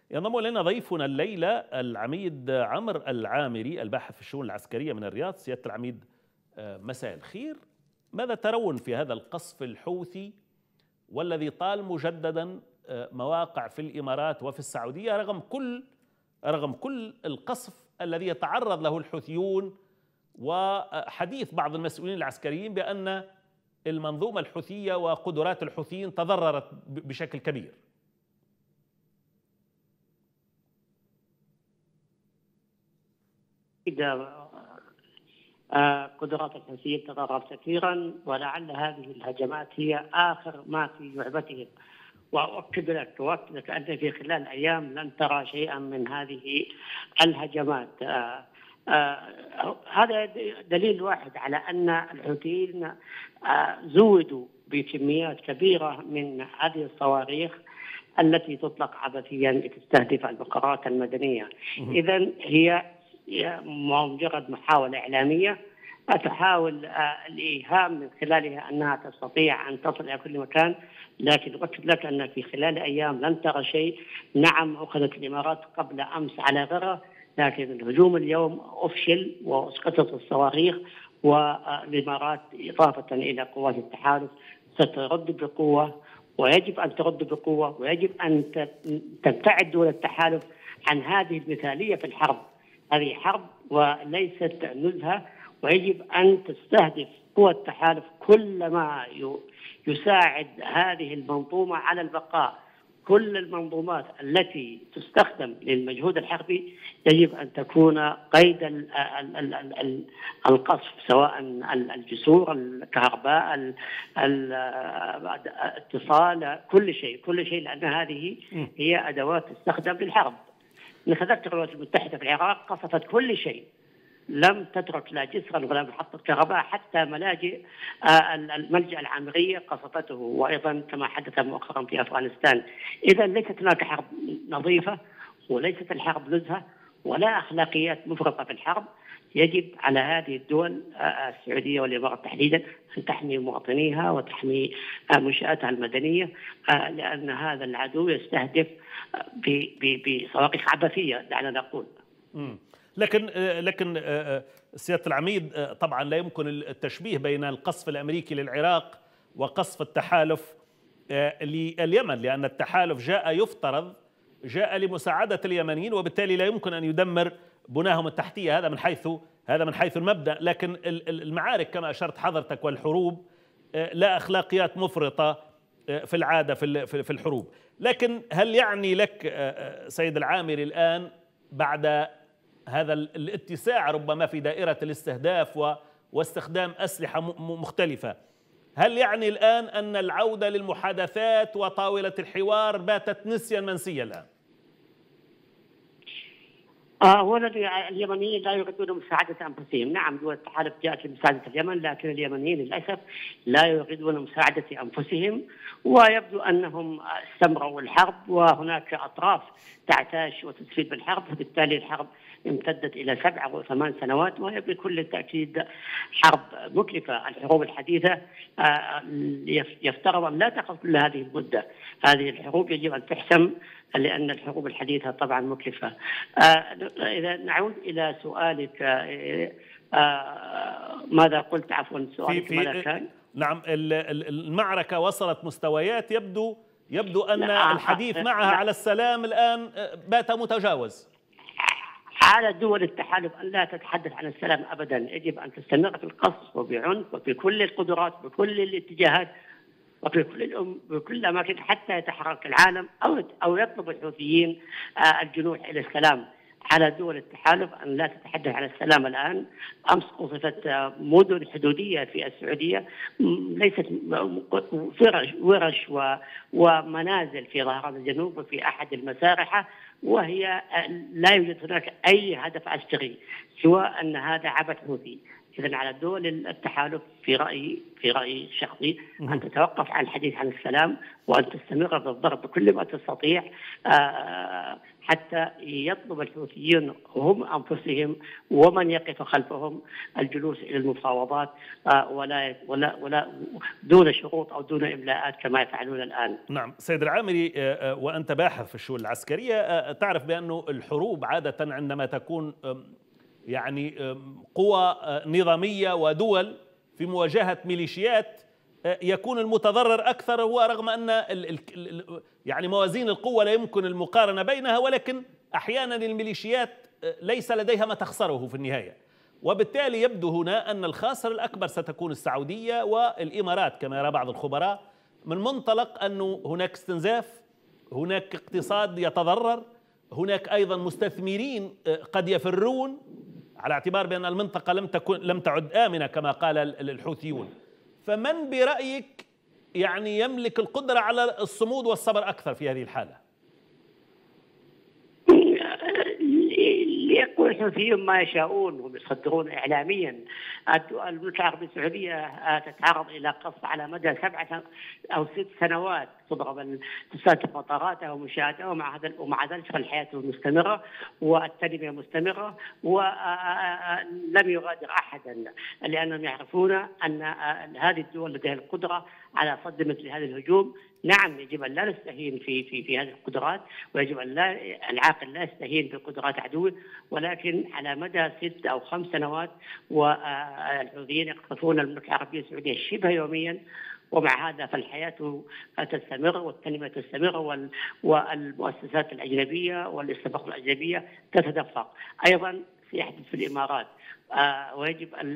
ينضم إلينا ضيفنا الليلة العميد عمرو العامري الباحث في الشؤون العسكرية من الرياض. سيادة العميد، مساء الخير. ماذا ترون في هذا القصف الحوثي والذي طال مجددا مواقع في الإمارات وفي السعودية رغم كل القصف الذي يتعرض له الحوثيون، وحديث بعض المسؤولين العسكريين بأن المنظومة الحوثية وقدرات الحوثيين تضررت بشكل كبير؟ قدرات الحوثيين تضررت كثيرا، ولعل هذه الهجمات هي آخر ما في لعبتهم. وأؤكد لك أن في خلال الأيام لن ترى شيئا من هذه الهجمات. هذا دليل واحد على أن الحوثيين زودوا بكميات كبيرة من هذه الصواريخ التي تطلق عبثيا لتستهدف البقرات المدنية. إذن هي مجرد محاولة إعلامية تحاول الإيهام من خلالها أنها تستطيع أن تصل إلى كل مكان، لكن أؤكد لك أن في خلال أيام لن ترى شيء. نعم، أخذت الإمارات قبل أمس على غرة، لكن الهجوم اليوم أفشل وأسقطت الصواريخ، والإمارات إضافة إلى قوات التحالف سترد بقوة، ويجب أن ترد بقوة، ويجب أن تبتعد دول التحالف عن هذه المثالية في الحرب. هذه حرب وليست نزهة، ويجب أن تستهدف قوى التحالف كل ما يساعد هذه المنظومة على البقاء. كل المنظومات التي تستخدم للمجهود الحربي يجب أن تكون قيد القصف، سواء الجسور، الكهرباء، الاتصال، كل شيء، لأن هذه هي أدوات تستخدم للحرب. نتذكر الولايات المتحدة في العراق قصفت كل شيء، لم تترك لا جسرا ولا محطة كهرباء، حتى الملجأ العامرية قصفته، وأيضا كما حدث مؤخرا في أفغانستان. إذا ليست هناك حرب نظيفة، وليست الحرب نزهة، ولا أخلاقيات مفرطة في الحرب. يجب على هذه الدول السعودية والإمارات تحديدا أن تحمي مواطنيها وتحمي منشآتها المدنية، لأن هذا العدو يستهدف بصواريخ عبثية، دعنا نقول. لكن سيادة العميد، طبعا لا يمكن التشبيه بين القصف الأمريكي للعراق وقصف التحالف لليمن، لأن التحالف جاء لمساعدة اليمنيين، وبالتالي لا يمكن أن يدمر بناهم التحتية. هذا من حيث المبدأ. لكن المعارك كما أشرت حضرتك والحروب لا أخلاقيات مفرطة في العادة في الحروب. لكن هل يعني لك سيد العامري الآن بعد هذا الاتساع ربما في دائرة الاستهداف واستخدام أسلحة مختلفة، هل يعني الآن أن العودة للمحادثات وطاولة الحوار باتت نسيا منسيا الآن؟ أولا اليمنيين لا يريدون مساعدة أنفسهم. نعم، دول التحالف جاءت لمساعدة اليمن، لكن اليمنيين للأسف لا يريدون مساعدة أنفسهم، ويبدو أنهم استمروا الحرب، وهناك أطراف تعتاش وتستفيد بالحرب، وبالتالي الحرب امتدت إلى 7 أو 8 سنوات، وهي بكل تأكيد حرب مكلفة. الحروب الحديثة يفترض أن لا تأخذ كل هذه المدة. هذه الحروب يجب أن تحسم، لأن الحروب الحديثة طبعا مكلفة. إذا نعود إلى سؤالك، ماذا قلت؟ عفوا، سؤالك ماذا كان؟ نعم، المعركة وصلت مستويات يبدو أن الحديث معها على السلام الآن بات متجاوز. على دول التحالف أن لا تتحدث عن السلام أبدا. يجب أن تستمر في القصف وبعنف وفي كل القدرات بكل الاتجاهات وفي بكل الأماكن حتى يتحرك العالم أو يطلب الحوثيين الجنوح إلى السلام. على دول التحالف أن لا تتحدث عن السلام الآن. أمس قصفت مدن حدودية في السعودية، ليست ورش ومنازل في ظهران الجنوب وفي أحد المسارحة، وهي لا يوجد هناك أي هدف عسكري سوى أن هذا عبث حوثي. إذا على دول التحالف في رأيي الشخصي أن تتوقف عن الحديث عن السلام، وأن تستمر بالضرب بكل ما تستطيع حتى يطلب الحوثيين هم أنفسهم ومن يقف خلفهم الجلوس إلى المفاوضات، ولا دون شروط أو دون إملاءات كما يفعلون الآن. نعم سيد العامري، وأنت باحث في الشؤون العسكرية، تعرف بأن الحروب عادة عندما تكون يعني قوى نظامية ودول في مواجهة ميليشيات يكون المتضرر أكثر هو، رغم أن يعني موازين القوة لا يمكن المقارنة بينها، ولكن أحيانا الميليشيات ليس لديها ما تخسره في النهاية، وبالتالي يبدو هنا أن الخاسر الأكبر ستكون السعودية والإمارات كما يرى بعض الخبراء، من منطلق أنه هناك استنزاف، هناك اقتصاد يتضرر، هناك أيضا مستثمرين قد يفرون، على اعتبار بأن المنطقة لم تعد آمنة كما قال الحوثيون. فمن برأيك يعني يملك القدرة على الصمود والصبر أكثر في هذه الحالة؟ ليقول الحوثيون ما يشاءون ويصدرون إعلاميا. المملكة العربية السعودية تتعرض إلى قصف على مدى 7 أو 6 سنوات، تستهدف مطاراتها ومنشآتها، ومع ذلك فالحياة مستمرة والتنمية مستمرة، ولم يغادر أحدا، لأنهم يعرفون أن هذه الدول لديها القدرة على صد مثل هذا الهجوم. نعم يجب أن لا نستهين في هذه القدرات، ويجب أن العاقل لا يستهين بقدرات عدوه، ولكن على مدى 6 أو 5 سنوات والحوثيين يقصفون المملكة العربية السعودية شبه يوميا، ومع هذا فالحياة تستمر والتنمية تستمر والمؤسسات الأجنبية والاستثمارات الأجنبية تتدفق. أيضا سيحدث في الإمارات، ويجب أن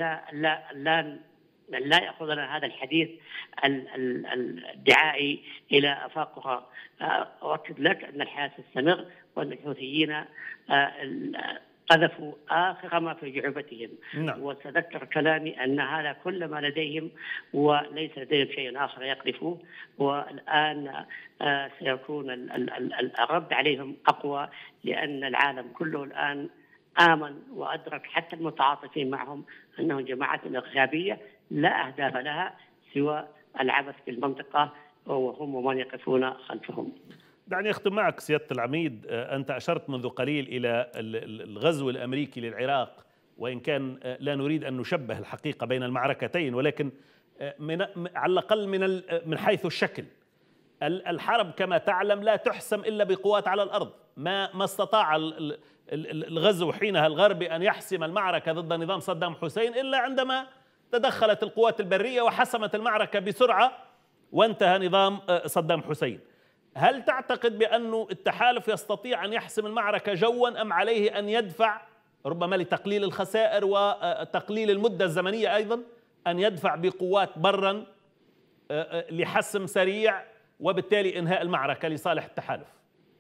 لا يأخذنا هذا الحديث الدعائي إلى آفاق أخرى. أؤكد لك أن الحياة تستمر، وأن الحوثيين قذفوا آخر ما في جعبتهم. نعم. وتذكر كلامي أن هذا كل ما لديهم، وليس لديهم شيء آخر يقذفوه، والآن سيكون الرد عليهم أقوى، لأن العالم كله الآن آمن وأدرك حتى المتعاطفين معهم أنهم جماعات إرهابية لا أهداف لها سوى العبث في المنطقة، وهم ومن يقفون خلفهم. دعني أختم معك سيادة العميد، أنت أشرت منذ قليل إلى الغزو الأمريكي للعراق، وإن كان لا نريد أن نشبه الحقيقة بين المعركتين، ولكن على الأقل من حيث الشكل، الحرب كما تعلم لا تحسم إلا بقوات على الأرض. ما استطاع الغزو حينها الغربي أن يحسم المعركة ضد نظام صدام حسين إلا عندما تدخلت القوات البرية وحسمت المعركة بسرعة وانتهى نظام صدام حسين. هل تعتقد بأن التحالف يستطيع أن يحسم المعركة جوا، أم عليه أن يدفع ربما لتقليل الخسائر وتقليل المدة الزمنية أيضا أن يدفع بقوات برا لحسم سريع وبالتالي إنهاء المعركة لصالح التحالف؟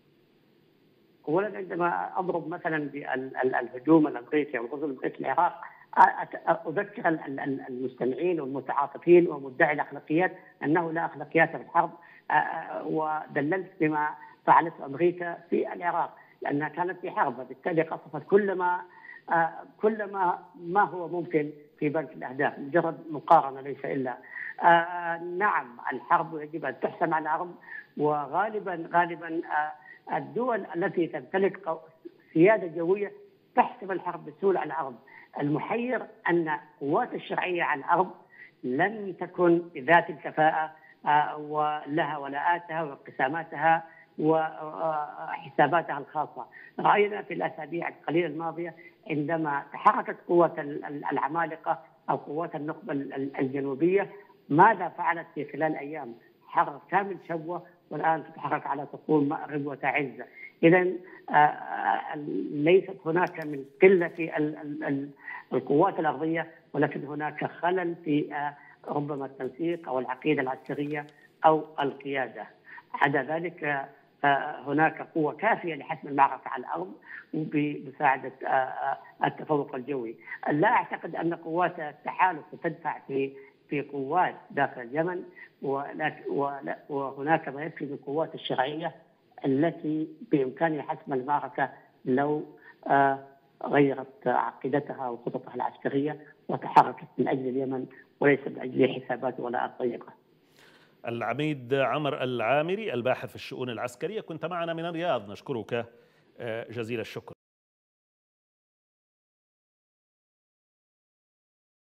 أولا عندما أضرب مثلا بالهجوم الأمريكي والغزو الأمريكي للعراق، أذكر المستمعين والمتعاطفين ومدعي الأخلاقيات أنه لا أخلاقيات في الحرب، ودللت بما فعلته أمريكا في العراق، لأنها كانت في حرب، وبالتالي قصفت كل ما هو ممكن في بنك الأهداف، مجرد مقارنة ليس إلا. نعم الحرب يجب أن تحسم على الأرض، وغالبا الدول التي تمتلك سيادة جوية تحسم الحرب بسهولة على الأرض. المحير أن قوات الشرعية على الأرض لم تكن ذات الكفاءة، ولها ولاءاتها وانقساماتها وحساباتها الخاصة. رأينا في الأسابيع القليلة الماضية عندما تحركت قوات العمالقة أو قوات النخبة الجنوبية ماذا فعلت في خلال أيام، حرر كامل شبوة، والآن تتحرك على تقول مأرب وتعز. إذا ليست هناك من قلة في القوات الأرضية، ولكن هناك خلل في ربما التنسيق أو العقيدة العسكرية أو القيادة. عدا ذلك هناك قوة كافية لحسم المعركة على الأرض بمساعدة التفوق الجوي. لا أعتقد أن قوات التحالف ستدفع في قوات داخل اليمن، وهناك ما يكفي من القوات الشرعية التي بإمكانها حسم المعركة لو غيرت عقيدتها وخططها العسكرية وتحركت من أجل اليمن وليس من أجل حسابات ولا الضيقة. العميد عمر العامري الباحث في الشؤون العسكرية، كنت معنا من الرياض، نشكرك جزيل الشكر.